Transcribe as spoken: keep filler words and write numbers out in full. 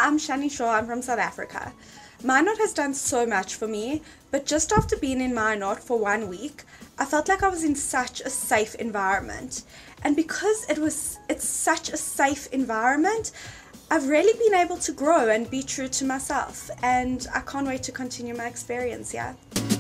I'm Shani. I'm from South Africa. Mayanot has done so much for me, but just after being in Mayanot for one week, I felt like I was in such a safe environment. And because it was, it's such a safe environment, I've really been able to grow and be true to myself. And I can't wait to continue my experience here.